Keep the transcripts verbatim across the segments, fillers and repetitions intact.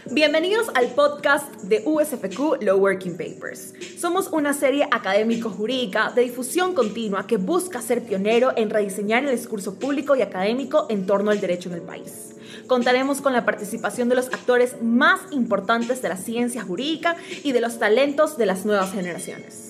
Bienvenidos al podcast de U S F Q Law Working Papers. Somos una serie académico-jurídica de difusión continua que busca ser pionero en rediseñar el discurso público y académico en torno al derecho en el país. Contaremos con la participación de los actores más importantes de la ciencia jurídica y de los talentos de las nuevas generaciones.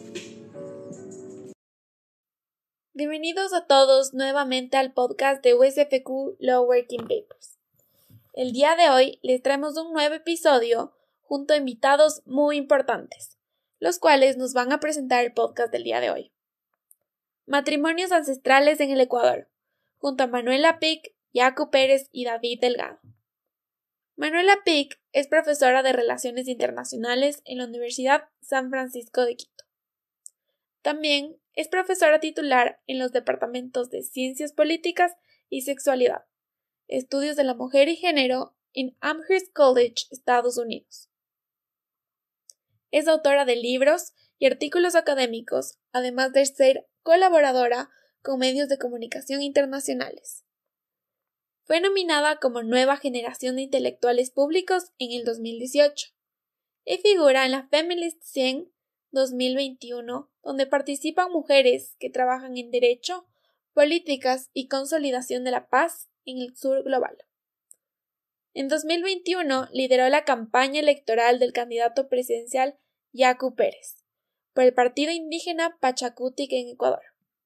Bienvenidos a todos nuevamente al podcast de U S F Q Law Working Papers. El día de hoy les traemos un nuevo episodio junto a invitados muy importantes, los cuales nos van a presentar el podcast del día de hoy. Matrimonios ancestrales en el Ecuador, junto a Manuela Pic, Yacu Pérez y David Delgado. Manuela Pic es profesora de Relaciones Internacionales en la Universidad San Francisco de Quito. También es profesora titular en los departamentos de Ciencias Políticas y Sexualidad, Estudios de la Mujer y Género en Amherst College, Estados Unidos. Es autora de libros y artículos académicos, además de ser colaboradora con medios de comunicación internacionales. Fue nominada como Nueva Generación de Intelectuales Públicos en el dos mil dieciocho y figura en la Feminist cien dos mil veintiuno, donde participan mujeres que trabajan en derecho, políticas y consolidación de la paz en el sur global. En dos mil veintiuno lideró la campaña electoral del candidato presidencial Yacu Pérez por el partido indígena Pachakutik en Ecuador.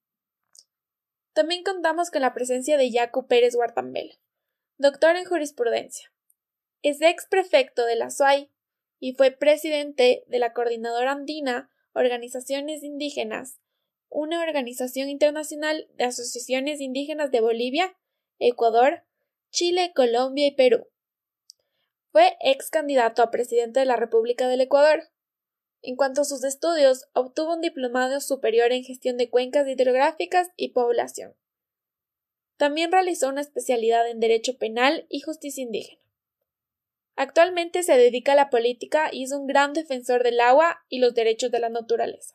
También contamos con la presencia de Yacu Pérez Huartambela, doctor en jurisprudencia. Es ex prefecto de la S U A Y y fue presidente de la Coordinadora Andina Organizaciones Indígenas, una organización internacional de asociaciones indígenas de Bolivia, Ecuador, Chile, Colombia y Perú. Fue ex candidato a presidente de la República del Ecuador. En cuanto a sus estudios, obtuvo un diplomado superior en gestión de cuencas hidrográficas y población. También realizó una especialidad en Derecho Penal y Justicia Indígena. Actualmente se dedica a la política y es un gran defensor del agua y los derechos de la naturaleza.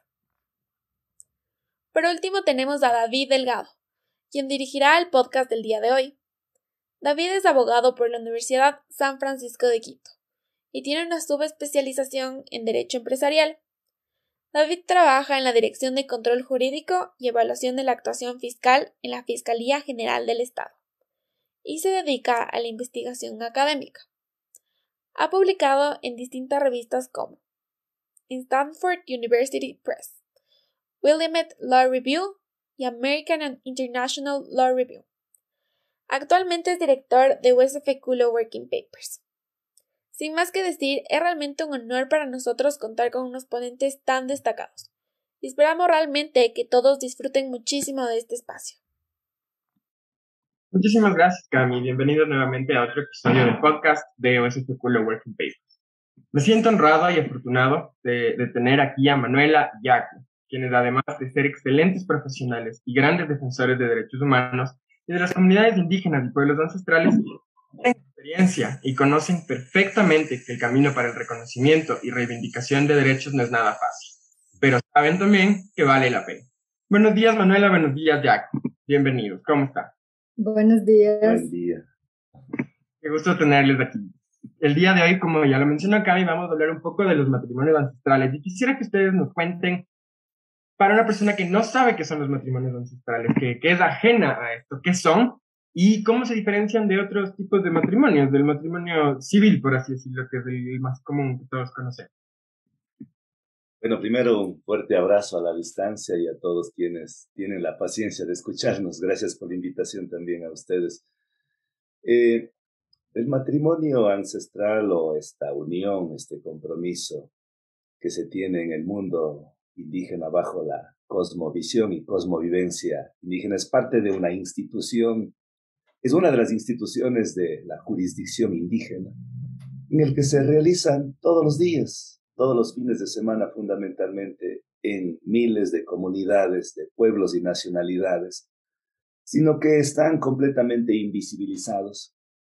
Por último tenemos a David Delgado, quien dirigirá el podcast del día de hoy. David es abogado por la Universidad San Francisco de Quito y tiene una subespecialización en Derecho Empresarial. David trabaja en la Dirección de Control Jurídico y Evaluación de la Actuación Fiscal en la Fiscalía General del Estado y se dedica a la investigación académica. Ha publicado en distintas revistas como Stanford University Press, Willamette Law Review y American and International Law Review. Actualmente es director de U S F Q Law Working Papers. Sin más que decir, es realmente un honor para nosotros contar con unos ponentes tan destacados. Y esperamos realmente que todos disfruten muchísimo de este espacio. Muchísimas gracias, Cami. Bienvenidos nuevamente a otro episodio del podcast de U S F Q Law Working Papers. Me siento honrado y afortunado de, de tener aquí a Manuela y Yacu, quienes además de ser excelentes profesionales y grandes defensores de derechos humanos y de las comunidades indígenas y pueblos ancestrales, tienen experiencia y conocen perfectamente que el camino para el reconocimiento y reivindicación de derechos no es nada fácil, pero saben también que vale la pena. Buenos días, Manuela. Buenos días, Yacu. Bienvenidos. ¿Cómo está? Buenos días. Buen día. Qué gusto tenerles aquí. El día de hoy, como ya lo mencionó Cami, vamos a hablar un poco de los matrimonios ancestrales y quisiera que ustedes nos cuenten, para una persona que no sabe qué son los matrimonios ancestrales, que, que es ajena a esto, qué son y cómo se diferencian de otros tipos de matrimonios, del matrimonio civil, por así decirlo, que es el más común que todos conocemos. Bueno, primero un fuerte abrazo a la distancia y a todos quienes tienen la paciencia de escucharnos. Gracias por la invitación también a ustedes. Eh, el matrimonio ancestral o esta unión, este compromiso que se tiene en el mundo indígena bajo la cosmovisión y cosmovivencia indígena es parte de una institución, es una de las instituciones de la jurisdicción indígena en el que se realizan todos los días, todos los fines de semana fundamentalmente en miles de comunidades, de pueblos y nacionalidades, sino que están completamente invisibilizados,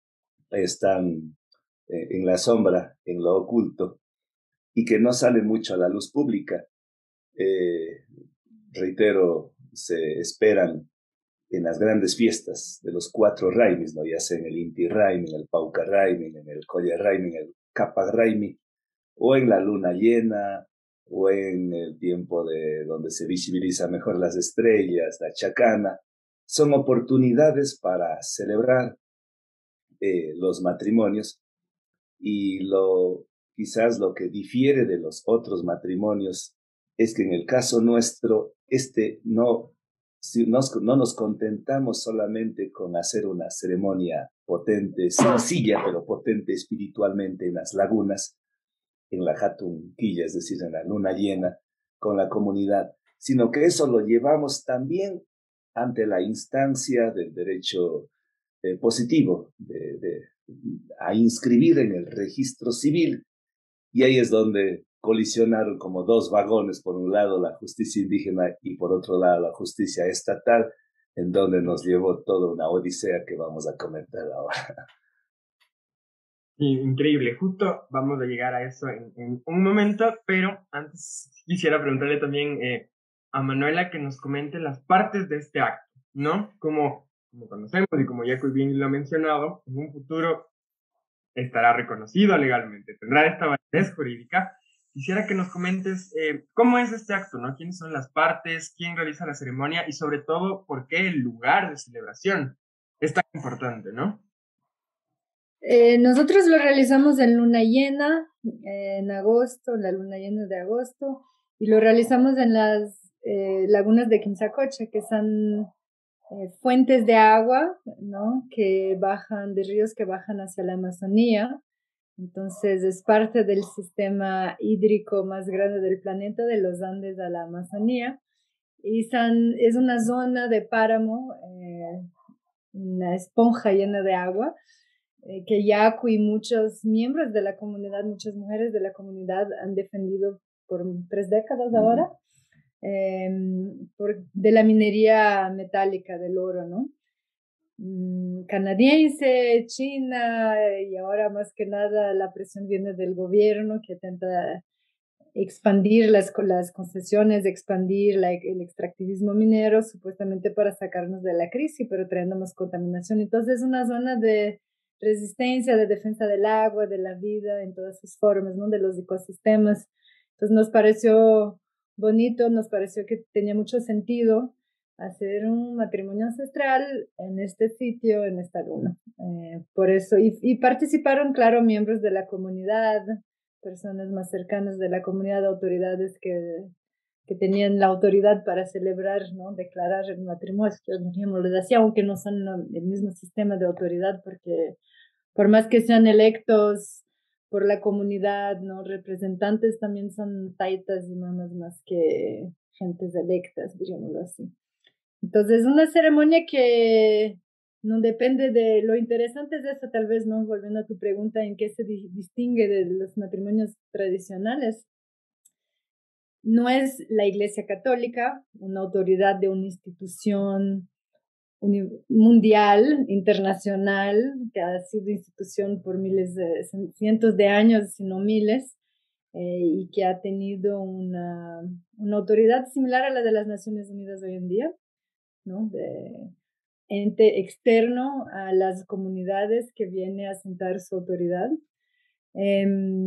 están eh, en la sombra, en lo oculto, y que no salen mucho a la luz pública. Eh, reitero, se esperan en las grandes fiestas de los cuatro raimis, ¿no? Ya sea en el Inti Raimi, en el Pauca Raimi, en el Colla Raimi, en el Capac Raimi, o en la luna llena, o en el tiempo de donde se visibiliza mejor las estrellas, la chacana. Son oportunidades para celebrar eh, los matrimonios, y lo, quizás lo que difiere de los otros matrimonios es que en el caso nuestro, este no, si nos, no nos contentamos solamente con hacer una ceremonia potente, sencilla, pero potente espiritualmente en las lagunas, en la Hatun Quilla, es decir, en la luna llena, con la comunidad, sino que eso lo llevamos también ante la instancia del derecho eh, positivo, de, de, a inscribir en el registro civil, y ahí es donde colisionaron como dos vagones, por un lado la justicia indígena y por otro lado la justicia estatal, en donde nos llevó toda una odisea que vamos a comentar ahora. Increíble, justo vamos a llegar a eso en, en un momento, pero antes quisiera preguntarle también eh, a Manuela que nos comente las partes de este acto, ¿no? Como, como conocemos y como ya bien lo ha mencionado, en un futuro estará reconocido legalmente, tendrá esta validez jurídica. Quisiera que nos comentes eh, cómo es este acto, ¿no? ¿Quiénes son las partes? ¿Quién realiza la ceremonia? Y sobre todo, ¿por qué el lugar de celebración es tan importante, ¿no? Eh, nosotros lo realizamos en luna llena, eh, en agosto, la luna llena de agosto, y lo realizamos en las eh, lagunas de Quimsacocha, que son eh, fuentes de agua, ¿no? Que bajan, de ríos que bajan hacia la Amazonía. Entonces es parte del sistema hídrico más grande del planeta, de los Andes a la Amazonía. Y son, es una zona de páramo, eh, una esponja llena de agua, eh, que Yaku y muchos miembros de la comunidad, muchas mujeres de la comunidad han defendido por tres décadas ahora, eh, por, de la minería metálica del oro, ¿no? Mm, canadiense, China, y ahora más que nada la presión viene del gobierno que intenta expandir las, las concesiones, expandir la, el extractivismo minero, supuestamente para sacarnos de la crisis, pero trayendo más contaminación. Entonces es una zona de resistencia, de defensa del agua, de la vida en todas sus formas, ¿no? De los ecosistemas. Entonces nos pareció bonito, nos pareció que tenía mucho sentido hacer un matrimonio ancestral en este sitio, en esta luna. Eh, por eso, y, y participaron, claro, miembros de la comunidad, personas más cercanas de la comunidad, autoridades que, que tenían la autoridad para celebrar, ¿no? Declarar el matrimonio, que les decía, aunque no son el mismo sistema de autoridad, porque por más que sean electos por la comunidad, ¿no? Representantes también son taitas y mamas más que gentes electas, diríamoslo así. Entonces, una ceremonia que no depende de lo interesante es eso, tal vez, ¿no? Volviendo a tu pregunta, ¿en qué se di- distingue de los matrimonios tradicionales? No es la Iglesia Católica, una autoridad de una institución uni- mundial, internacional, que ha sido institución por miles de, cientos de años, si no miles, eh, y que ha tenido una, una autoridad similar a la de las Naciones Unidas hoy en día, ¿no? De ente externo a las comunidades que viene a sentar su autoridad. Eh,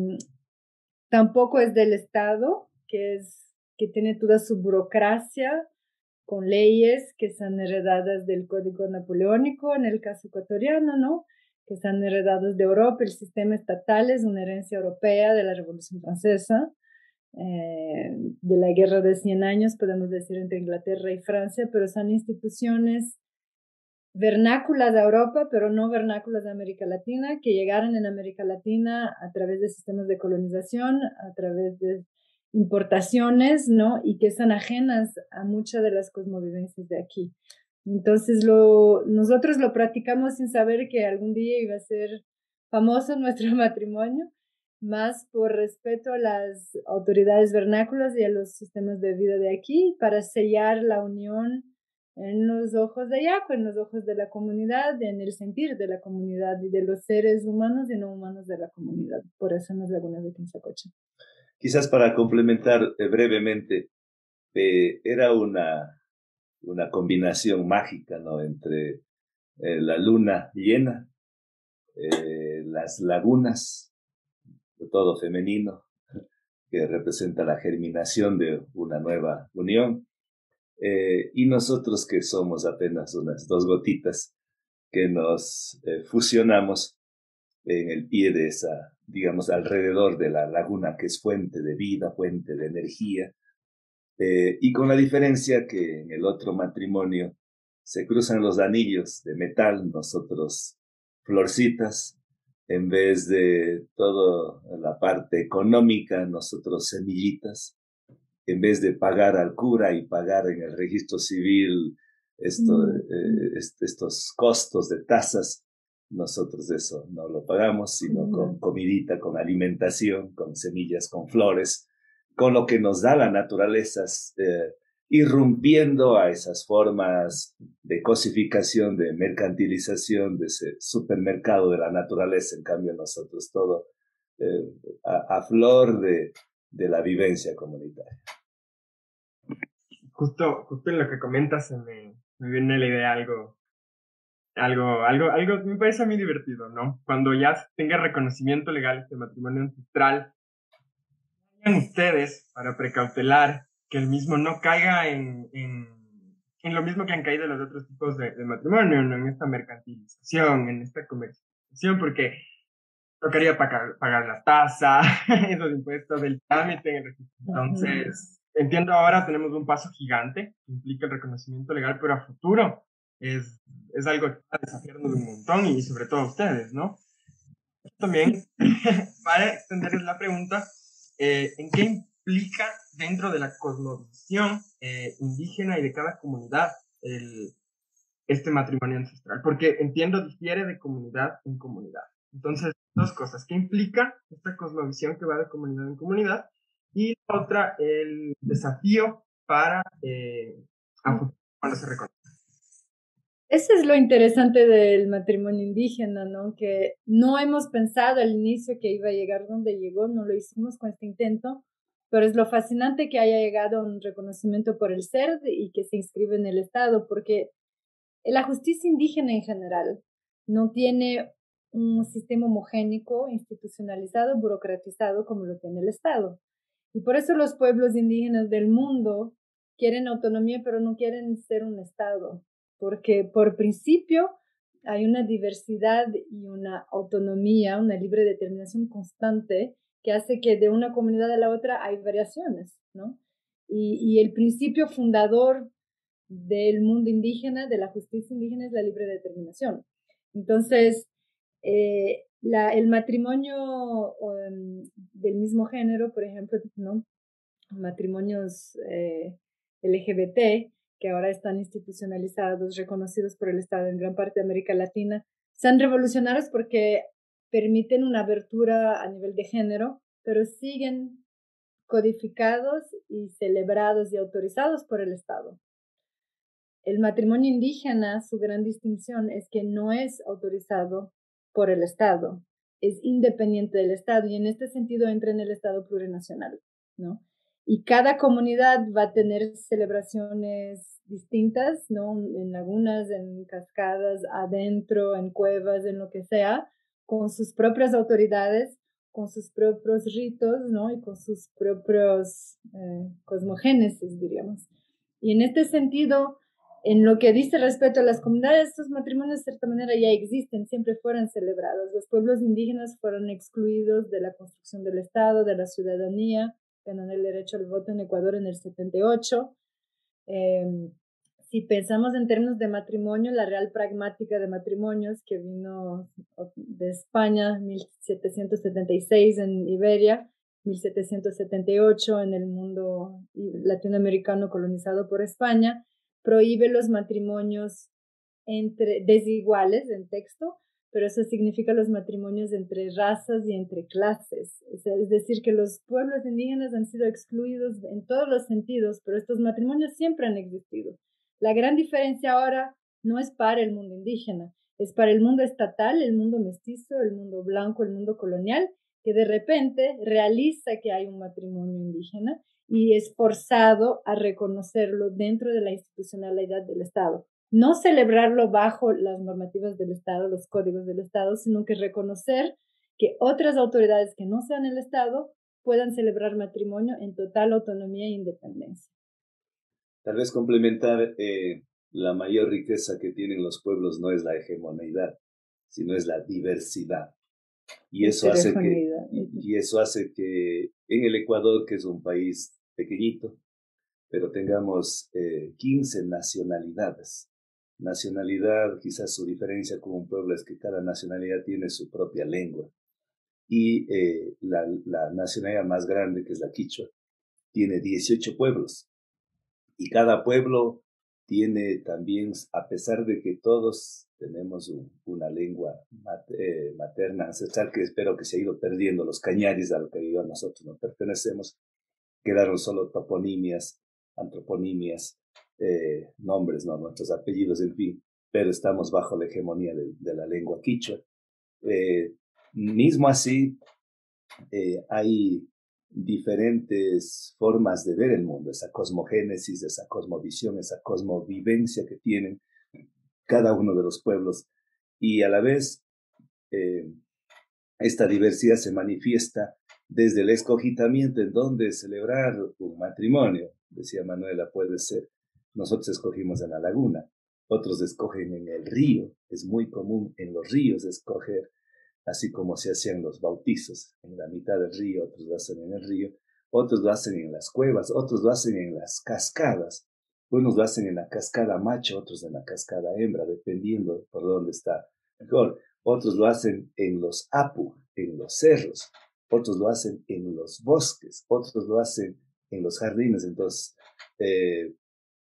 tampoco es del Estado, que, es, que tiene toda su burocracia con leyes que son heredadas del Código Napoleónico, en el caso ecuatoriano, ¿no? Que son heredados de Europa. El sistema estatal es una herencia europea de la Revolución Francesa, eh, de la Guerra de Cien Años, podemos decir, entre Inglaterra y Francia, pero son instituciones vernáculas de Europa, pero no vernáculas de América Latina, que llegaron en América Latina a través de sistemas de colonización, a través de importaciones, ¿no? Y que son ajenas a muchas de las cosmovivencias de aquí. Entonces, lo, nosotros lo practicamos sin saber que algún día iba a ser famoso nuestro matrimonio, más por respeto a las autoridades vernáculas y a los sistemas de vida de aquí, para sellar la unión en los ojos de Yaco, en los ojos de la comunidad, en el sentir de la comunidad y de los seres humanos y no humanos de la comunidad. Por eso en las lagunas de Quimsacocha. Quizás para complementar eh, brevemente, eh, era una, una combinación mágica, ¿no? Entre eh, la luna llena, eh, las lagunas, todo femenino, que representa la germinación de una nueva unión, eh, y nosotros que somos apenas unas dos gotitas que nos eh, fusionamos en el pie de esa, digamos, alrededor de la laguna que es fuente de vida, fuente de energía, eh, y con la diferencia que en el otro matrimonio se cruzan los anillos de metal, nosotros florcitas, en vez de toda la parte económica, nosotros semillitas, en vez de pagar al cura y pagar en el registro civil esto, mm. eh, est estos costos de tasas, nosotros eso no lo pagamos, sino mm. con comidita, con alimentación, con semillas, con flores, con lo que nos da la naturaleza, eh, irrumpiendo a esas formas de cosificación, de mercantilización, de ese supermercado de la naturaleza. En cambio nosotros todo eh, a, a flor de, de la vivencia comunitaria. Justo, justo en lo que comentas se me, me viene la idea algo, algo, algo, algo, me parece a mí divertido, ¿no? Cuando ya tenga reconocimiento legal este matrimonio ancestral, ustedes para precautelar que el mismo no caiga en, en, en lo mismo que han caído los otros tipos de, de matrimonio, ¿no? En esta mercantilización, en esta comercialización, porque tocaría pagar, pagar la tasa, esos impuestos del trámite en el registro. Entonces, entiendo ahora tenemos un paso gigante que implica el reconocimiento legal, pero a futuro es, es algo que va a desafiarnos un montón y sobre todo a ustedes, ¿no? También, para extenderles la pregunta, eh, ¿en qué implica dentro de la cosmovisión eh, indígena y de cada comunidad el, este matrimonio ancestral? Porque entiendo difiere de comunidad en comunidad. Entonces, dos cosas. ¿Qué implica esta cosmovisión que va de comunidad en comunidad? Y la otra, el desafío para eh, a futuro cuando se reconoce. Eso es lo interesante del matrimonio indígena, ¿no? Que no hemos pensado al inicio que iba a llegar donde llegó, no lo hicimos con este intento, pero es lo fascinante que haya llegado a un reconocimiento por el ser y que se inscribe en el Estado, porque la justicia indígena en general no tiene un sistema homogénico, institucionalizado, burocratizado como lo tiene el Estado. Y por eso los pueblos indígenas del mundo quieren autonomía, pero no quieren ser un Estado, porque por principio hay una diversidad y una autonomía, una libre determinación constante que hace que de una comunidad a la otra hay variaciones, ¿no? Y, y el principio fundador del mundo indígena, de la justicia indígena, es la libre determinación. Entonces, eh, la, el matrimonio um, del mismo género, por ejemplo, ¿no? matrimonios eh, L G B T, que ahora están institucionalizados, reconocidos por el Estado en gran parte de América Latina, son revolucionarios porque permiten una abertura a nivel de género, pero siguen codificados y celebrados y autorizados por el Estado. El matrimonio indígena, su gran distinción es que no es autorizado por el Estado, es independiente del Estado y en este sentido entra en el Estado plurinacional, ¿no? Y cada comunidad va a tener celebraciones distintas, ¿no? En lagunas, en cascadas, adentro, en cuevas, en lo que sea, con sus propias autoridades, con sus propios ritos, ¿no? Y con sus propios eh, cosmogénesis, diríamos. Y en este sentido, en lo que dice respecto a las comunidades, estos matrimonios de cierta manera ya existen, siempre fueron celebrados. Los pueblos indígenas fueron excluidos de la construcción del Estado, de la ciudadanía, ganan el derecho al voto en Ecuador en el setenta y ocho. Eh, si pensamos en términos de matrimonio, la Real Pragmática de Matrimonios, que vino de España, mil setecientos setenta y seis en Iberia, mil setecientos setenta y ocho en el mundo latinoamericano colonizado por España, prohíbe los matrimonios entre desiguales en texto, pero eso significa los matrimonios entre razas y entre clases. Es decir, que los pueblos indígenas han sido excluidos en todos los sentidos, pero estos matrimonios siempre han existido. La gran diferencia ahora no es para el mundo indígena, es para el mundo estatal, el mundo mestizo, el mundo blanco, el mundo colonial, que de repente realiza que hay un matrimonio indígena y es forzado a reconocerlo dentro de la institucionalidad del Estado. No celebrarlo bajo las normativas del Estado, los códigos del Estado, sino que reconocer que otras autoridades que no sean el Estado puedan celebrar matrimonio en total autonomía e independencia. Tal vez complementar, eh, la mayor riqueza que tienen los pueblos no es la hegemonidad, sino es la diversidad. Y eso hace que, y eso hace que en el Ecuador, que es un país pequeñito, pero tengamos eh, quince nacionalidades. Nacionalidad, quizás su diferencia con un pueblo es que cada nacionalidad tiene su propia lengua. Y eh, la, la nacionalidad más grande, que es la quichua, tiene dieciocho pueblos. Y cada pueblo tiene también, a pesar de que todos tenemos un, una lengua mat, eh, materna ancestral, que espero que se ha ido perdiendo, los cañaris a lo que yo nosotros no pertenecemos, quedaron solo toponimias, antroponimias, eh, nombres, ¿no? Nuestros apellidos, en fin, pero estamos bajo la hegemonía de, de la lengua quichua. Eh, mismo así, eh, hay diferentes formas de ver el mundo, esa cosmogénesis, esa cosmovisión, esa cosmovivencia que tienen cada uno de los pueblos, y a la vez eh, esta diversidad se manifiesta desde el escogitamiento en donde celebrar un matrimonio. Decía Manuela, puede ser, nosotros escogimos en la laguna, otros escogen en el río, es muy común en los ríos escoger, así como se hacían los bautizos en la mitad del río, otros lo hacen en el río, otros lo hacen en las cuevas, otros lo hacen en las cascadas, unos lo hacen en la cascada macho, otros en la cascada hembra, dependiendo por dónde está mejor. Otros lo hacen en los apu, en los cerros, otros lo hacen en los bosques, otros lo hacen en los jardines. Entonces, eh,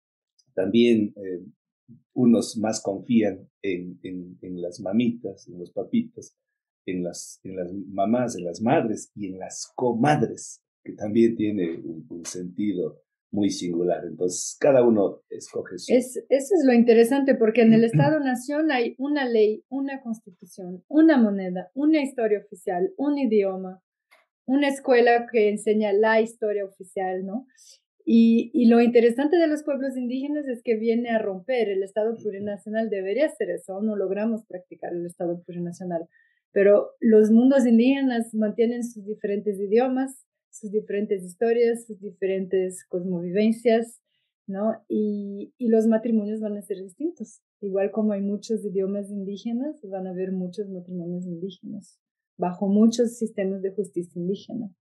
también eh, unos más confían en, en, en las mamitas, en los papitos, en las, en las mamás, en las madres y en las comadres, que también tiene un, un sentido muy singular. Entonces, cada uno escoge su... Es, eso es lo interesante, porque en el Estado-Nación hay una ley, una constitución, una moneda, una historia oficial, un idioma, una escuela que enseña la historia oficial, ¿no? Y, y lo interesante de los pueblos indígenas es que viene a romper el Estado plurinacional. Debería ser eso, no logramos practicar el Estado plurinacional, pero los mundos indígenas mantienen sus diferentes idiomas, sus diferentes historias, sus diferentes cosmovivencias, ¿no? Y, y los matrimonios van a ser distintos. Igual como hay muchos idiomas indígenas, van a haber muchos matrimonios indígenas, bajo muchos sistemas de justicia indígena.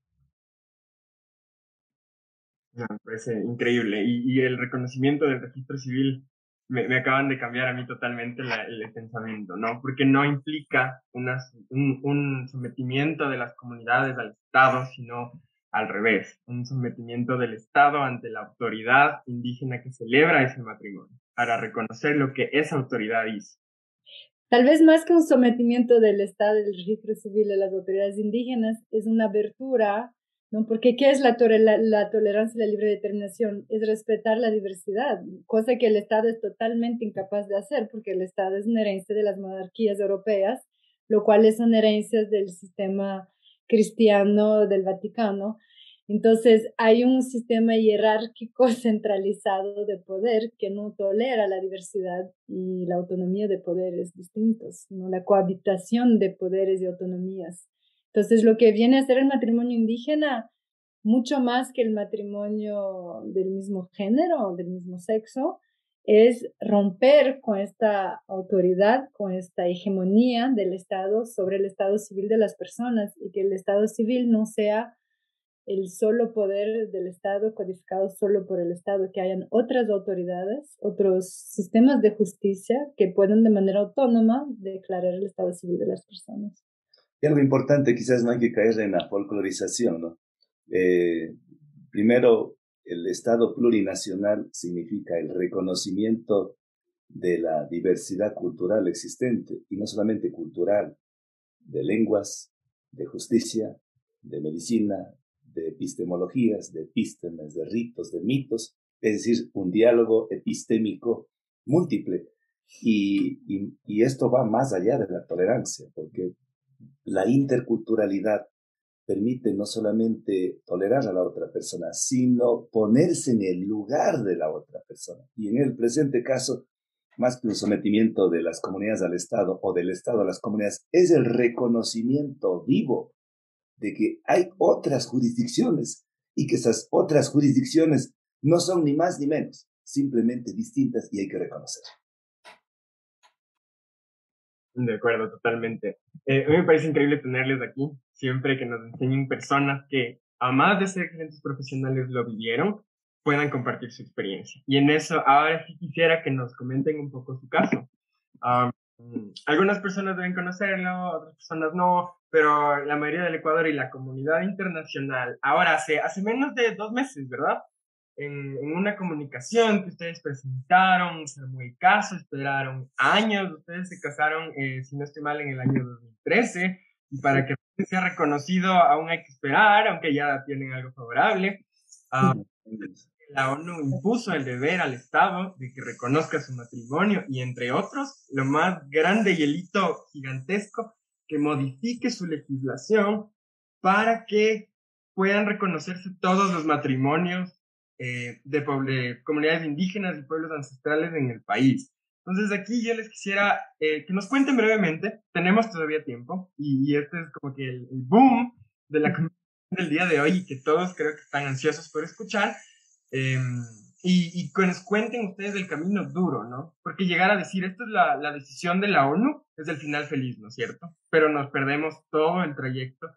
No, me parece increíble. Y, y el reconocimiento del registro civil me, me acaban de cambiar a mí totalmente la, el pensamiento, ¿no? Porque no implica una, un, un sometimiento de las comunidades al Estado, sino al revés, un sometimiento del Estado ante la autoridad indígena que celebra ese matrimonio, para reconocer lo que esa autoridad hizo. Tal vez más que un sometimiento del Estado, del registro civil a las autoridades indígenas, es una abertura, ¿no? Porque ¿qué es la, to- la, la tolerancia y la libre determinación? Es respetar la diversidad, cosa que el Estado es totalmente incapaz de hacer, porque el Estado es una herencia de las monarquías europeas, lo cual son herencias del sistema cristiano del Vaticano. Entonces, hay un sistema jerárquico centralizado de poder que no tolera la diversidad y la autonomía de poderes distintos, ¿no? La cohabitación de poderes y autonomías. Entonces, lo que viene a ser el matrimonio indígena, mucho más que el matrimonio del mismo género, del mismo sexo, es romper con esta autoridad, con esta hegemonía del Estado sobre el estado civil de las personas, y que el estado civil no sea el solo poder del Estado codificado solo por el Estado, que hayan otras autoridades, otros sistemas de justicia que puedan de manera autónoma declarar el estado civil de las personas. Y algo importante, quizás no hay que caer en la folclorización, ¿no? Eh, primero, el Estado plurinacional significa el reconocimiento de la diversidad cultural existente, y no solamente cultural, de lenguas, de justicia, de medicina, de epistemologías, de epístemes, de ritos, de mitos, es decir, un diálogo epistémico múltiple. Y, y, y esto va más allá de la tolerancia, porque la interculturalidad permite no solamente tolerar a la otra persona, sino ponerse en el lugar de la otra persona. Y en el presente caso, más que un sometimiento de las comunidades al Estado o del Estado a las comunidades, es el reconocimiento vivo de que hay otras jurisdicciones y que esas otras jurisdicciones no son ni más ni menos, simplemente distintas y hay que reconocer. De acuerdo, totalmente. Eh, a mí me parece increíble tenerles aquí, siempre que nos enseñen personas que, además de ser excelentes profesionales, lo vivieron, puedan compartir su experiencia. Y en eso, ahora sí quisiera que nos comenten un poco su caso. Um, algunas personas deben conocerlo, otras personas no, pero la mayoría del Ecuador y la comunidad internacional, ahora hace, hace menos de dos meses, ¿verdad? En, en una comunicación que ustedes presentaron, se armó el caso, esperaron años, ustedes se casaron, eh, si no estoy mal, en el año dos mil trece, y para que sea reconocido aún hay que esperar, aunque ya tienen algo favorable. Uh, la ONU impuso el deber al Estado de que reconozca su matrimonio y, entre otros, lo más grande y el hito gigantesco, que modifique su legislación para que puedan reconocerse todos los matrimonios Eh, de, de comunidades indígenas y pueblos ancestrales en el país. Entonces aquí yo les quisiera eh, que nos cuenten brevemente, tenemos todavía tiempo, y, y este es como que el, el boom de la comunicación del día de hoy, y que todos creo que están ansiosos por escuchar, eh, y, y que nos cuenten ustedes el camino duro, ¿no? Porque llegar a decir, esta es la, la decisión de la ONU, es el final feliz, ¿no es cierto? Pero nos perdemos todo el trayecto.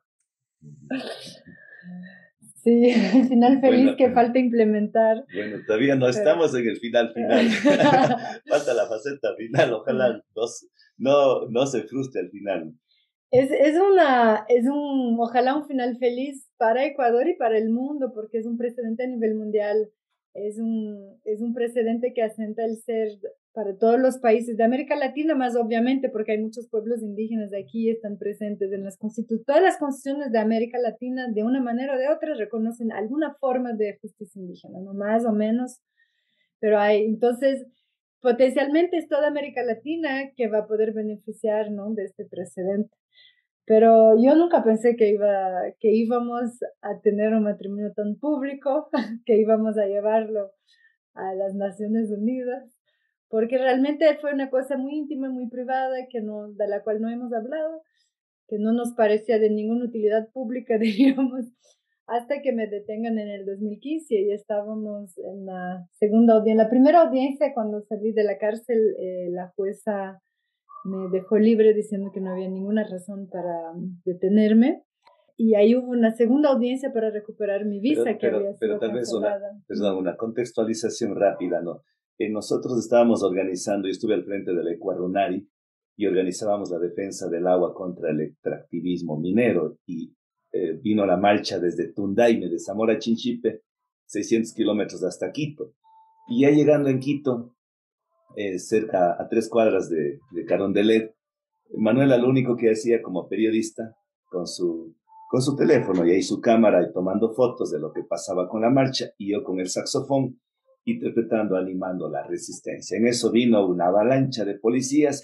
Sí, el final feliz bueno, que falta implementar. Bueno, todavía no estamos en el final final. Falta la faceta final. Ojalá no, no, no se frustre al final. Es, es, una, es un, ojalá un final feliz para Ecuador y para el mundo, porque es un precedente a nivel mundial. Es un, es un precedente que asenta el ser para todos los países de América Latina, más obviamente, porque hay muchos pueblos indígenas de aquí, están presentes en las constituciones. Todas las constituciones de América Latina, de una manera o de otra, reconocen alguna forma de justicia indígena, no más o menos, pero hay, entonces, potencialmente es toda América Latina que va a poder beneficiar, ¿no?, de este precedente. Pero yo nunca pensé que, iba, que íbamos a tener un matrimonio tan público, que íbamos a llevarlo a las Naciones Unidas, porque realmente fue una cosa muy íntima, muy privada, que no, de la cual no hemos hablado, que no nos parecía de ninguna utilidad pública, diríamos, hasta que me detengan en el dos mil quince y estábamos en la segunda audiencia. En la primera audiencia, cuando salí de la cárcel, eh, la jueza me dejó libre diciendo que no había ninguna razón para detenerme. Y ahí hubo una segunda audiencia para recuperar mi visa, pero, que pero, había sido pero tal vez una, perdón, una contextualización rápida, ¿no? Eh, nosotros estábamos organizando, yo estuve al frente del Ecuarunari y organizábamos la defensa del agua contra el extractivismo minero, y eh, vino la marcha desde Tundaime, de Zamora a Chinchipe, seiscientos kilómetros hasta Quito. Y ya llegando en Quito, eh, cerca a tres cuadras de, de Carondelet, Manuela lo único que hacía como periodista, con su, con su teléfono y ahí su cámara, y tomando fotos de lo que pasaba con la marcha, y yo con el saxofón, interpretando, animando la resistencia. En eso vino una avalancha de policías,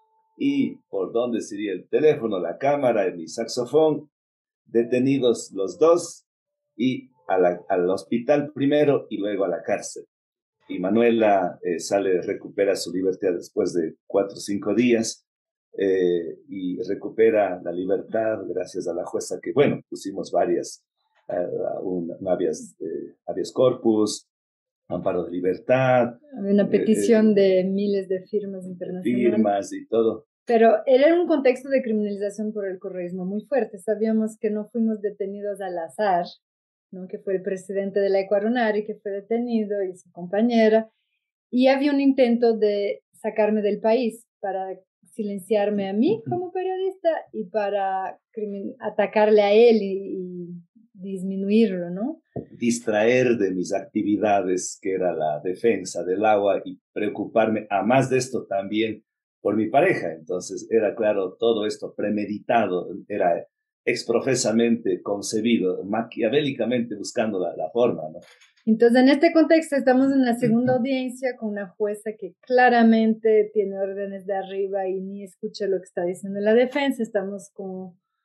y por donde sería el teléfono, la cámara, mi saxofón, detenidos los dos, y a la, al hospital primero y luego a la cárcel. Y Manuela eh, sale, recupera su libertad después de cuatro o cinco días, eh, y recupera la libertad gracias a la jueza que, bueno, pusimos varias, uh, un, un habeas, eh, habeas corpus, amparo de libertad. Había una petición eh, de miles de firmas internacionales. Firmas y todo. Pero era un contexto de criminalización por el correísmo muy fuerte. Sabíamos que no fuimos detenidos al azar, ¿no?, que fue el presidente de la Ecuarunari que fue detenido y su compañera, y había un intento de sacarme del país para silenciarme a mí como periodista y para crimin- atacarle a él y, y disminuirlo, ¿no? Distraer de mis actividades, que era la defensa del agua, y preocuparme, a más de esto, también por mi pareja. Entonces era claro, todo esto premeditado, era exprofesamente concebido, maquiavélicamente buscando la, la forma, ¿no? Entonces, en este contexto estamos en la segunda audiencia con una jueza que claramente tiene órdenes de arriba y ni escucha lo que está diciendo la defensa. Estamos como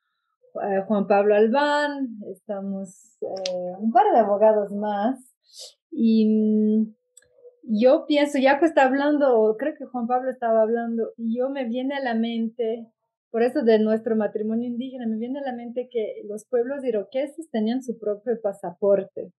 eh, Juan Pablo Albán, estamos eh, un par de abogados más. Y yo pienso, Yaco está hablando, o creo que Juan Pablo estaba hablando, y yo me viene a la mente, por eso de nuestro matrimonio indígena, me viene a la mente que los pueblos iroqueses tenían su propio pasaporte.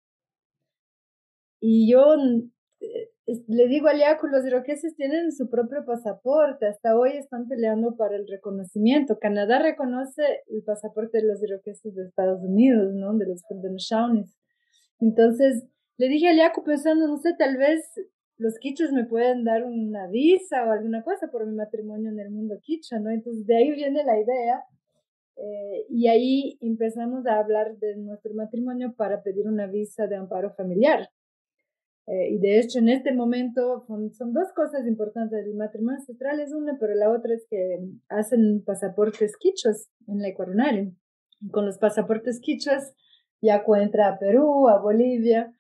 Y yo eh, le digo a Yaco, los iroqueses tienen su propio pasaporte, hasta hoy están peleando para el reconocimiento. Canadá reconoce el pasaporte de los iroqueses de Estados Unidos, ¿no? De los Shaunis. Entonces, le dije a Yaco pensando, no sé, tal vez los quichus me pueden dar una visa o alguna cosa por mi matrimonio en el mundo quichua, ¿no? Entonces, de ahí viene la idea. Eh, y ahí empezamos a hablar de nuestro matrimonio para pedir una visa de amparo familiar. Eh, y de hecho, en este momento son, son dos cosas importantes. El matrimonio ancestral es una, pero la otra es que hacen pasaportes quichuas en la Ecuarunari. Y con los pasaportes quichuas, Yaco entra a Perú, a Bolivia,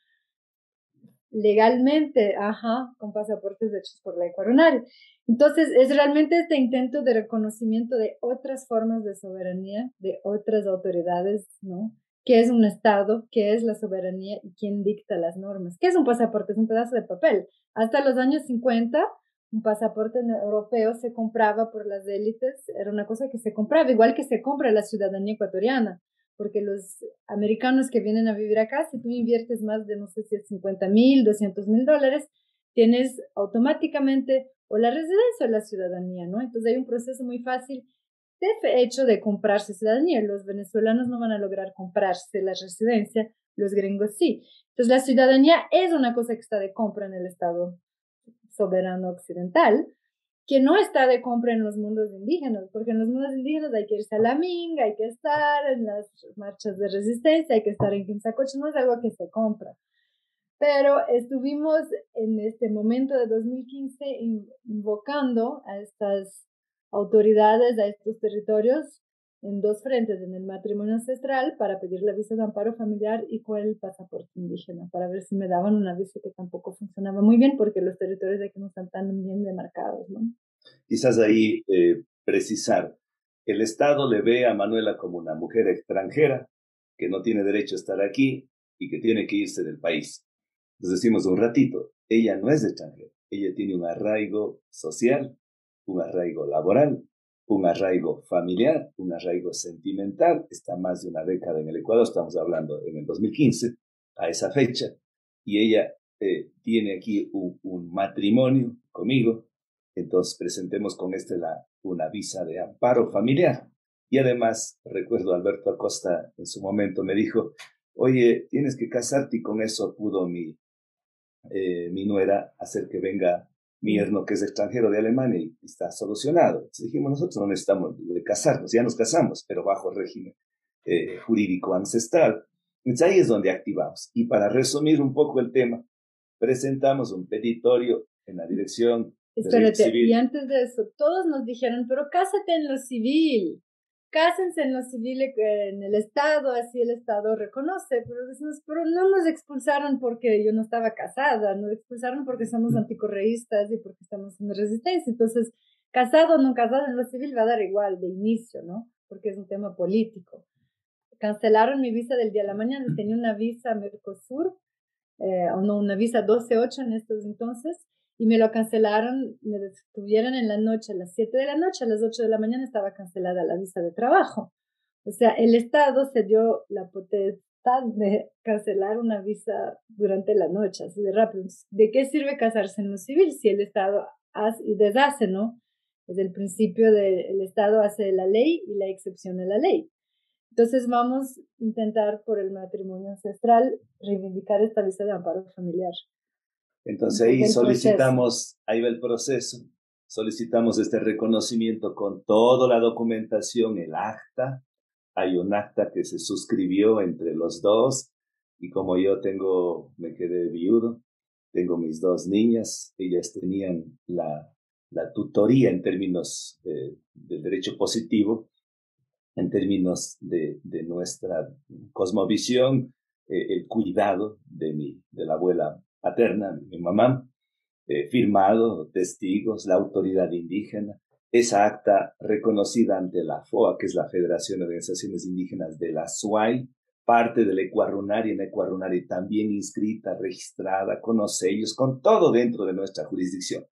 legalmente, ajá, con pasaportes hechos por la Ecuarunari. Entonces, es realmente este intento de reconocimiento de otras formas de soberanía, de otras autoridades, ¿no? ¿Qué es un Estado? ¿Qué es la soberanía? ¿Y quién dicta las normas? ¿Qué es un pasaporte? Es un pedazo de papel. Hasta los años cincuenta, un pasaporte europeo se compraba por las élites, era una cosa que se compraba, igual que se compra la ciudadanía ecuatoriana, porque los americanos que vienen a vivir acá, si tú inviertes más de, no sé si es cincuenta mil, doscientos mil dólares, tienes automáticamente o la residencia o la ciudadanía, ¿no? Entonces hay un proceso muy fácil de hecho de comprarse ciudadanía. Los venezolanos no van a lograr comprarse la residencia, los gringos sí. Entonces la ciudadanía es una cosa que está de compra en el Estado soberano occidental, que no está de compra en los mundos indígenas, porque en los mundos indígenas hay que irse a la minga, hay que estar en las marchas de resistencia, hay que estar en Quimsacoche, no es algo que se compra. Pero estuvimos en este momento de dos mil quince invocando a estas autoridades, a estos territorios, en dos frentes, en el matrimonio ancestral, para pedir la visa de amparo familiar y con el pasaporte indígena, para ver si me daban una visa que tampoco funcionaba muy bien, porque los territorios de aquí no están tan bien demarcados, ¿no? Quizás ahí eh, precisar, el Estado le ve a Manuela como una mujer extranjera, que no tiene derecho a estar aquí y que tiene que irse del país. Nos decimos un ratito, ella no es extranjera, ella tiene un arraigo social, un arraigo laboral, un arraigo familiar, un arraigo sentimental, está más de una década en el Ecuador, estamos hablando en el dos mil quince, a esa fecha, y ella eh, tiene aquí un, un matrimonio conmigo, entonces presentemos con este la, una visa de amparo familiar. Y además, recuerdo a Alberto Acosta en su momento me dijo, oye, tienes que casarte, y con eso pudo mi, eh, mi nuera hacer que venga mi yerno, que es extranjero de Alemania, y está solucionado. Entonces dijimos, nosotros no necesitamos de casarnos, ya nos casamos, pero bajo régimen eh, jurídico ancestral. Entonces ahí es donde activamos. Y para resumir un poco el tema, presentamos un petitorio en la dirección de Espérate, civil. Y antes de eso, todos nos dijeron, pero cásate en lo civil, cásense en lo civil, en el Estado, así el Estado reconoce, pero decimos, pero no nos expulsaron porque yo no estaba casada, nos expulsaron porque somos anticorreístas y porque estamos en resistencia. Entonces, casado o no casado en lo civil va a dar igual de inicio, ¿no? Porque es un tema político. Cancelaron mi visa del día a la mañana, tenía una visa Mercosur, eh, o no, una visa doce ocho en estos entonces, y me lo cancelaron, me detuvieron en la noche, a las siete de la noche, a las ocho de la mañana estaba cancelada la visa de trabajo. O sea, el Estado se dio la potestad de cancelar una visa durante la noche, así de rápido. ¿De qué sirve casarse en lo civil si el Estado hace y deshace, no? Desde el principio del Estado hace la ley y la excepción de la ley. Entonces vamos a intentar por el matrimonio ancestral reivindicar esta visa de amparo familiar. Entonces ahí solicitamos, ahí va el proceso, solicitamos este reconocimiento con toda la documentación, el acta. Hay un acta que se suscribió entre los dos, y como yo tengo, me quedé viudo, tengo mis dos niñas, ellas tenían la, la tutoría en términos eh, del derecho positivo, en términos de, de nuestra cosmovisión, eh, el cuidado de, mi, de la abuela paterna, mi mamá, eh, firmado, testigos, la autoridad indígena, esa acta reconocida ante la F O A, que es la Federación de Organizaciones Indígenas de la S U A Y, parte del Ecuarunari, en Ecuarunari también inscrita, registrada, con los sellos, con todo dentro de nuestra jurisdicción.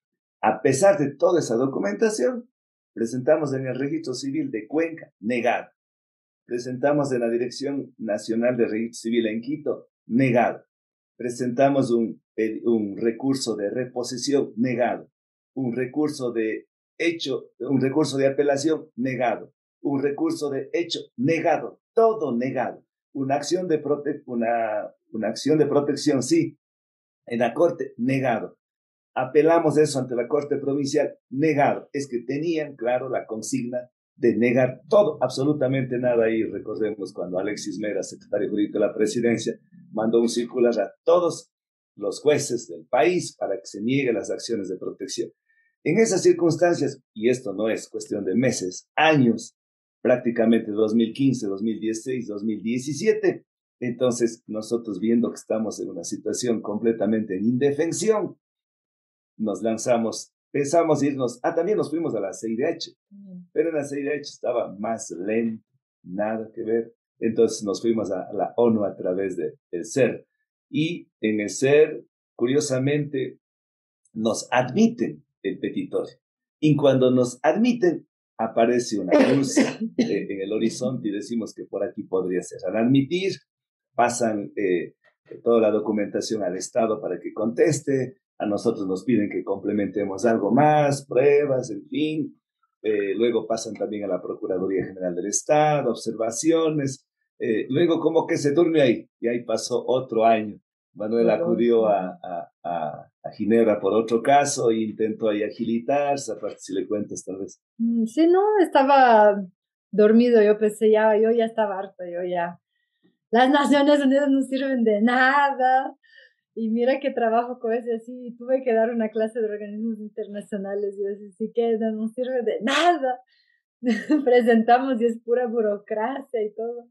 A pesar de toda esa documentación, presentamos en el Registro Civil de Cuenca, negado. Presentamos en la Dirección Nacional de Registro Civil en Quito, negado. Presentamos un, un recurso de reposición, negado. Un recurso de hecho, un recurso de apelación, negado. Un recurso de hecho, negado. Todo negado. Una acción de, prote una, una acción de protección, sí. En la Corte, negado. Apelamos eso ante la Corte Provincial, negado. Es que tenían, claro, la consigna de negar todo, absolutamente nada ahí. Recordemos cuando Alexis Mera, secretario jurídico de la Presidencia, mandó un circular a todos los jueces del país para que se nieguen las acciones de protección. En esas circunstancias, y esto no es cuestión de meses, años, prácticamente dos mil quince, dos mil dieciséis, dos mil diecisiete, entonces nosotros viendo que estamos en una situación completamente en indefensión, nos lanzamos, pensamos irnos, ah, también nos fuimos a la C I D H, pero en la C I D H estaba más lento, nada que ver, entonces nos fuimos a, a la ONU a través del de, C E R, y en el C E R, curiosamente, nos admiten el petitorio, y cuando nos admiten, aparece una luz eh, en el horizonte y decimos que por aquí podría ser. Al admitir, pasan eh, toda la documentación al Estado para que conteste, a nosotros nos piden que complementemos algo más, pruebas, en fin, eh, luego pasan también a la Procuraduría General del Estado, observaciones, eh, luego como que se durmió ahí, y ahí pasó otro año. Manuel acudió a, a, a, a Ginebra por otro caso e intentó ahí agilitarse, aparte si le cuentas tal vez. Sí, no, estaba dormido, yo pensé ya, yo ya estaba harta, yo ya, las Naciones Unidas no sirven de nada, y mira que trabajo con ese así, tuve que dar una clase de organismos internacionales, y yo así, sí que no, no sirve de nada, presentamos y es pura burocracia y todo.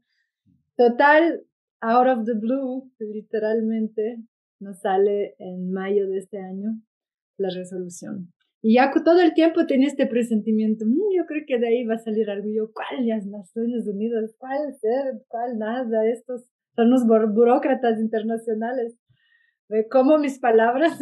Total, out of the blue, literalmente, nos sale en mayo de este año la resolución. Y ya todo el tiempo tenía este presentimiento, mmm, yo creo que de ahí va a salir algo. Y yo, ¿cuál? Las Naciones Unidas, ¿cuál ser? ¿Cuál nada? Estos son los burócratas internacionales. ¿Ve cómo mis palabras?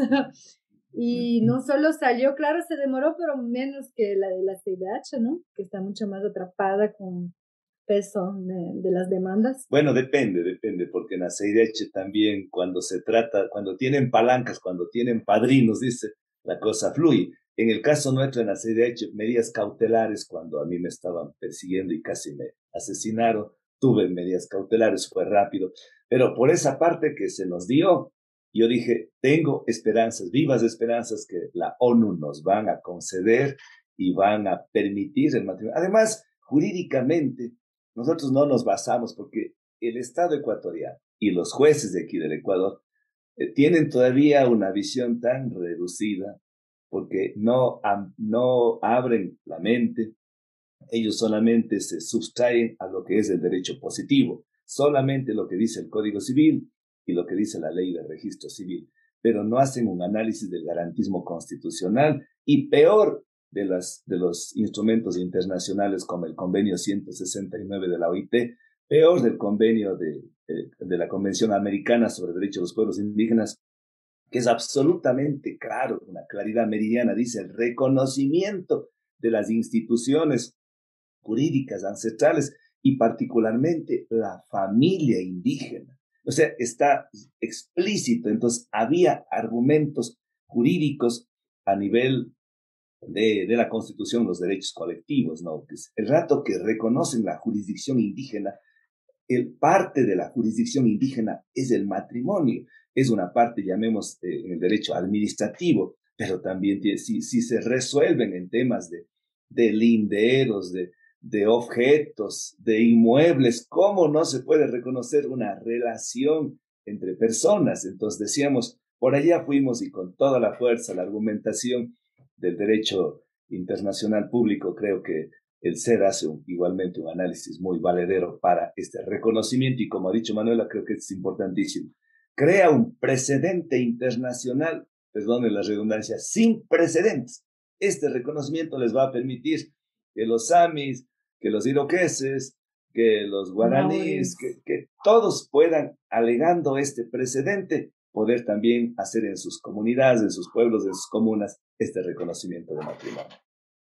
Y no solo salió, claro, se demoró, pero menos que la de la C I D H, ¿no? Que está mucho más atrapada con peso de, de las demandas. Bueno, depende, depende, porque en la C I D H también cuando se trata, cuando tienen palancas, cuando tienen padrinos, dice, la cosa fluye. En el caso nuestro en la C I D H, medidas cautelares, cuando a mí me estaban persiguiendo y casi me asesinaron, tuve medidas cautelares, fue rápido, pero por esa parte que se nos dio, yo dije, tengo esperanzas, vivas esperanzas que la ONU nos van a conceder y van a permitir el matrimonio. Además, jurídicamente, nosotros no nos basamos porque el Estado ecuatoriano y los jueces de aquí del Ecuador eh, tienen todavía una visión tan reducida porque no, um, no abren la mente, ellos solamente se sustraen a lo que es el derecho positivo, solamente lo que dice el Código Civil y lo que dice la Ley de Registro Civil, pero no hacen un análisis del garantismo constitucional y peor de, las, de los instrumentos internacionales como el Convenio ciento sesenta y nueve de la O I T, peor del convenio de, de, de la Convención Americana sobre Derechos de los Pueblos Indígenas, que es absolutamente claro, una claridad meridiana, dice el reconocimiento de las instituciones jurídicas ancestrales y particularmente la familia indígena. O sea, está explícito. Entonces, había argumentos jurídicos a nivel de, de la Constitución, los derechos colectivos, ¿no? El rato que reconocen la jurisdicción indígena, el parte de la jurisdicción indígena es el matrimonio. Es una parte, llamemos, eh, en el derecho administrativo, pero también tiene, si, si se resuelven en temas de, de linderos, de, de objetos, de inmuebles, ¿cómo no se puede reconocer una relación entre personas? Entonces decíamos, por allá fuimos y con toda la fuerza, la argumentación del derecho internacional público, creo que el C E R hace un, igualmente un análisis muy valedero para este reconocimiento y como ha dicho Manuela, creo que es importantísimo. Crea un precedente internacional, perdone la redundancia, sin precedentes Este reconocimiento les va a permitir que los samis, que los iroqueses, que los guaraníes, que, que todos puedan, alegando este precedente, poder también hacer en sus comunidades, en sus pueblos, en sus comunas, este reconocimiento de matrimonio.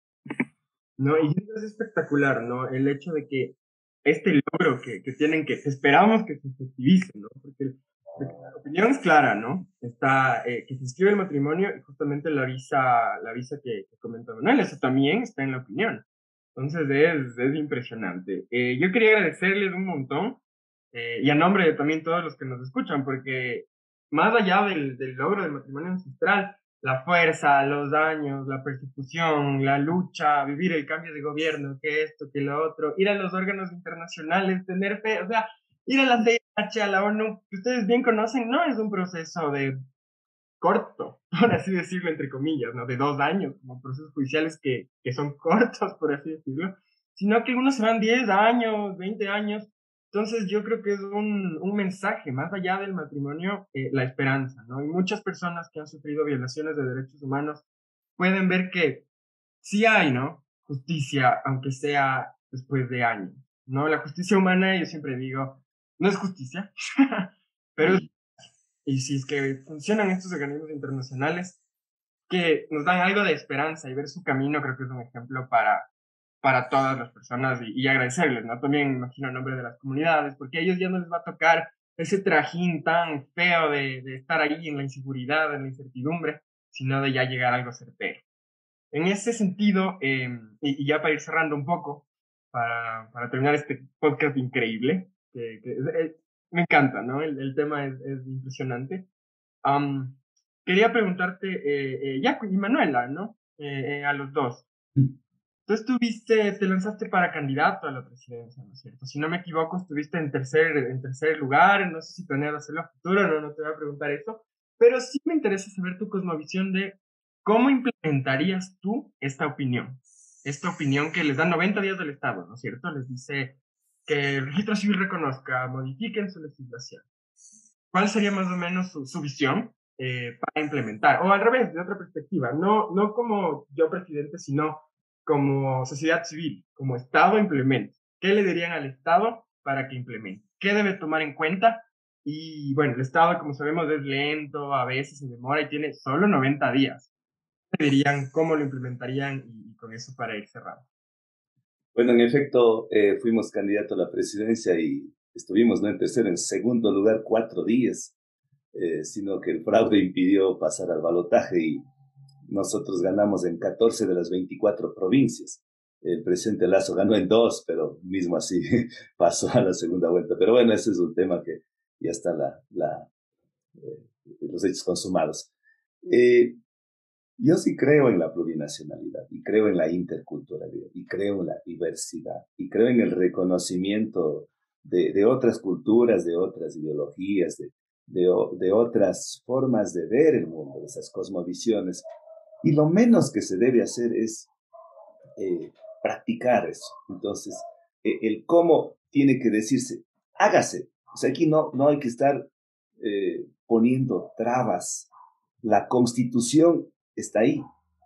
No, y eso es espectacular, ¿no? El hecho de que este logro que, que tienen, que esperamos que se efectivice, ¿no? Porque, porque la opinión es clara, ¿no? Está, eh, que se inscribe el matrimonio y justamente la visa, la visa que, que comentó Manuel, eso también está en la opinión. Entonces es, es impresionante. Eh, yo quería agradecerles un montón, eh, y a nombre de también todos los que nos escuchan, porque más allá del, del logro del matrimonio ancestral, la fuerza, los daños, la persecución, la lucha, vivir el cambio de gobierno, que esto, que lo otro, ir a los órganos internacionales, tener fe, o sea, ir a la C H, a la ONU, que ustedes bien conocen, no es un proceso de corto, por así decirlo, entre comillas, ¿no? De dos años, como procesos judiciales que, que son cortos, por así decirlo, sino que algunos se van diez años, veinte años. Entonces yo creo que es un, un mensaje, más allá del matrimonio, eh, la esperanza, ¿no? Y muchas personas que han sufrido violaciones de derechos humanos pueden ver que sí hay, ¿no? Justicia, aunque sea después de años, ¿no? La justicia humana, yo siempre digo, no es justicia, pero es, y si es que funcionan estos organismos internacionales que nos dan algo de esperanza y ver su camino, creo que es un ejemplo para para todas las personas y, y agradecerles, ¿no? También me imagino en nombre de las comunidades, porque a ellos ya no les va a tocar ese trajín tan feo de, de estar ahí en la inseguridad, en la incertidumbre, sino de ya llegar a algo certero. En ese sentido, eh, y, y ya para ir cerrando un poco, para, para terminar este podcast increíble, que, que eh, me encanta, ¿no? El, el tema es, es impresionante. Um, quería preguntarte, eh, eh, Jaco y Manuela, ¿no? Eh, eh, a los dos. Tú estuviste, te lanzaste para candidato a la presidencia, ¿no es cierto? Si no me equivoco, estuviste en tercer, en tercer lugar, no sé si planeas hacerlo a futuro, no, no te voy a preguntar eso, pero sí me interesa saber tu cosmovisión de cómo implementarías tú esta opinión, esta opinión que les da noventa días del Estado, ¿no es cierto? Les dice que el registro civil reconozca, modifiquen su legislación. ¿Cuál sería más o menos su, su visión eh, para implementar? O al revés, de otra perspectiva, no, no como yo presidente, sino como sociedad civil, como Estado implementa. ¿Qué le dirían al Estado para que implemente? ¿Qué debe tomar en cuenta? Y bueno, el Estado, como sabemos, es lento, a veces se demora y tiene solo noventa días. ¿Qué dirían? ¿Cómo lo implementarían? Y, y con eso para ir cerrando. Bueno, en efecto, eh, fuimos candidato a la presidencia y estuvimos no en tercero, en segundo lugar cuatro días, eh, sino que el fraude impidió pasar al balotaje y nosotros ganamos en catorce de las veinticuatro provincias. El presidente Lasso ganó en dos, pero mismo así pasó a la segunda vuelta. Pero bueno, ese es un tema que ya está la, la, eh, los hechos consumados. Eh, yo sí creo en la plurinacionalidad y creo en la interculturalidad y creo en la diversidad y creo en el reconocimiento de, de otras culturas, de otras ideologías, de, de, de otras formas de ver el mundo, de esas cosmovisiones. Y lo menos que se debe hacer es eh, practicar eso. Entonces, eh, el cómo tiene que decirse, hágase. O sea, aquí no, no hay que estar eh, poniendo trabas. La Constitución está ahí.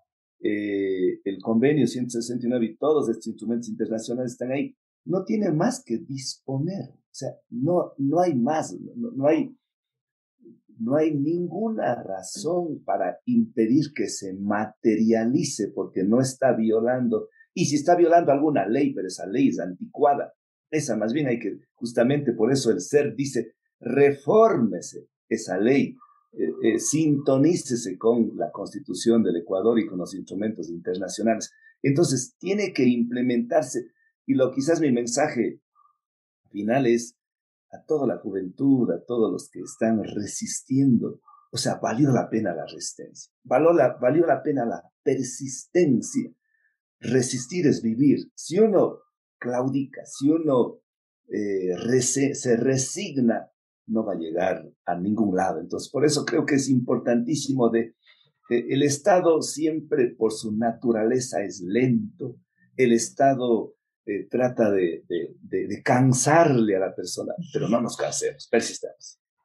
Eh, el convenio ciento sesenta y nueve y todos estos instrumentos internacionales están ahí. No tiene más que disponer. O sea, no, no hay más. No, no hay... No hay ninguna razón para impedir que se materialice porque no está violando. Y si está violando alguna ley, pero esa ley es anticuada. Esa más bien hay que, justamente por eso el C E R dice, refórmese esa ley, eh, eh, sintonícese con la Constitución del Ecuador y con los instrumentos internacionales. Entonces, tiene que implementarse. Y lo quizás mi mensaje final es, a toda la juventud, a todos los que están resistiendo. O sea, valió la pena la resistencia, valió la, valió la pena la persistencia. Resistir es vivir. Si uno claudica, si uno eh, rese, se resigna, no va a llegar a ningún lado. Entonces, por eso creo que es importantísimo de, de el Estado siempre por su naturaleza es lento. El Estado Eh, trata de, de, de, de cansarle a la persona, pero no nos cansemos, persistamos.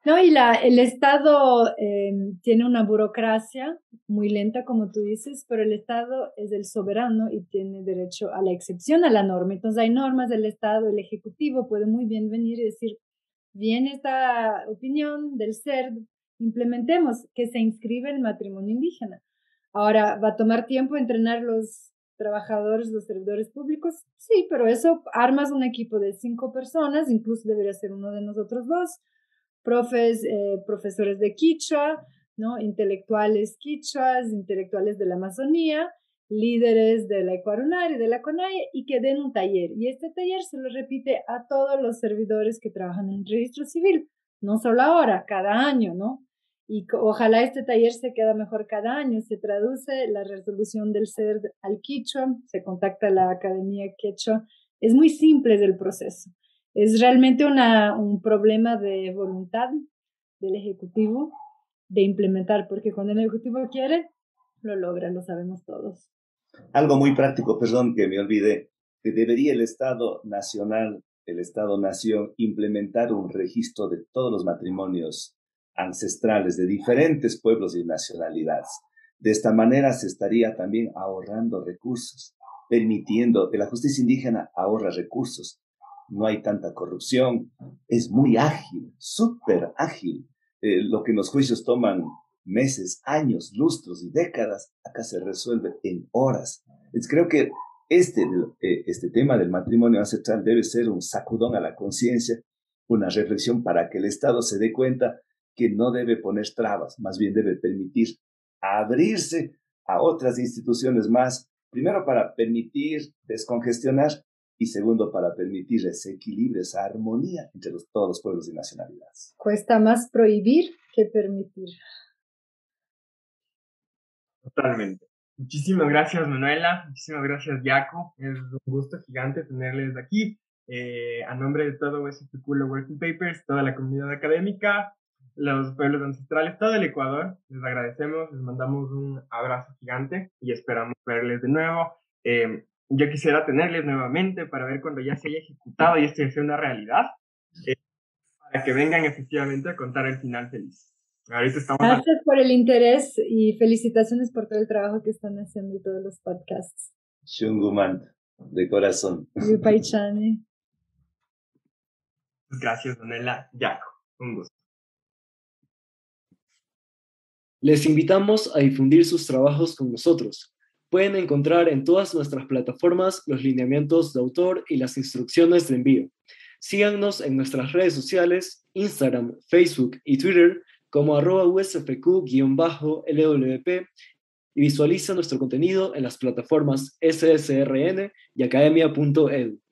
No, y la, el Estado eh, tiene una burocracia muy lenta, como tú dices, pero el Estado es el soberano y tiene derecho a la excepción a la norma. Entonces hay normas del Estado, el Ejecutivo puede muy bien venir y decir, bien esta opinión del C E R D, implementemos que se inscribe el matrimonio indígena. Ahora, ¿va a tomar tiempo entrenar los trabajadores, los servidores públicos? Sí, pero eso armas un equipo de cinco personas, incluso debería ser uno de nosotros dos, profes, eh, profesores de quichua, ¿no? Intelectuales quichuas, intelectuales de la Amazonía, líderes de la Ecuarunar y de la CONAIE, y que den un taller. Y este taller se lo repite a todos los servidores que trabajan en el registro civil, no solo ahora, cada año, ¿no? Y ojalá este taller se quede mejor cada año. Se traduce la resolución del C E R D al quichua, se contacta a la Academia Quechua. Es muy simple el proceso. Es realmente una, un problema de voluntad del Ejecutivo de implementar, porque cuando el Ejecutivo quiere, lo logra, lo sabemos todos. Algo muy práctico, perdón que me olvidé, que debería el Estado Nacional, el Estado-Nación, implementar un registro de todos los matrimonios ancestrales de diferentes pueblos y nacionalidades. De esta manera se estaría también ahorrando recursos, permitiendo que la justicia indígena ahorra recursos. No hay tanta corrupción, es muy ágil, súper ágil. Eh, lo que en los juicios toman meses, años, lustros y décadas, acá se resuelve en horas. Entonces creo que este, eh, este tema del matrimonio ancestral debe ser un sacudón a la conciencia, una reflexión para que el Estado se dé cuenta que no debe poner trabas, más bien debe permitir abrirse a otras instituciones más, primero para permitir descongestionar y segundo para permitir ese equilibrio, esa armonía entre los, todos los pueblos y nacionalidades. Cuesta más prohibir que permitir. Totalmente. Muchísimas gracias, Manuela. Muchísimas gracias, Yaku. Es un gusto gigante tenerles aquí. Eh, a nombre de todo U S F Q Working Papers, toda la comunidad académica, los pueblos ancestrales, todo el Ecuador, les agradecemos, les mandamos un abrazo gigante y esperamos verles de nuevo. Eh, yo quisiera tenerles nuevamente para ver cuando ya se haya ejecutado y esto ya sea una realidad, eh, para que vengan efectivamente a contar el final feliz. Ahorita estamos Gracias a... por el interés y felicitaciones por todo el trabajo que están haciendo y todos los podcasts. Shunguman, de corazón. Yupaychani. Gracias, Donela Yaku. Un gusto. Les invitamos a difundir sus trabajos con nosotros. Pueden encontrar en todas nuestras plataformas los lineamientos de autor y las instrucciones de envío. Síganos en nuestras redes sociales, Instagram, Facebook y Twitter como arroba U S F Q-L W P y visualiza nuestro contenido en las plataformas S S R N y academia punto edu.